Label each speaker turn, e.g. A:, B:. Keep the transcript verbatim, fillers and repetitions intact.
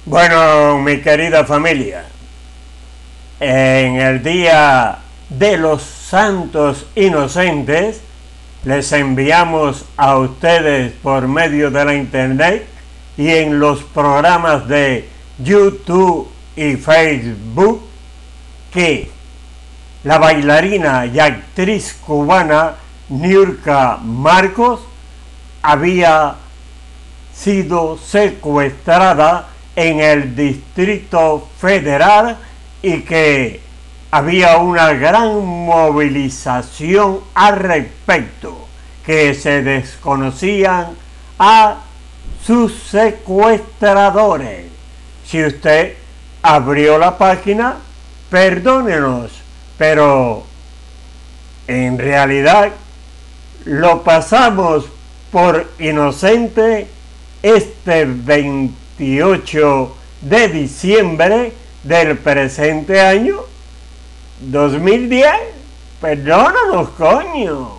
A: Bueno, mi querida familia, en el Día de los Santos Inocentes les enviamos a ustedes por medio de la internet y en los programas de YouTube y Facebook que la bailarina y actriz cubana Niurka Marcos había sido secuestrada en el Distrito Federal y que había una gran movilización al respecto, que se desconocían a sus secuestradores. Si usted abrió la página, perdónenos, pero en realidad lo pasamos por inocente este veintiocho de diciembre del presente año dos mil diez. Perdónanos, coño.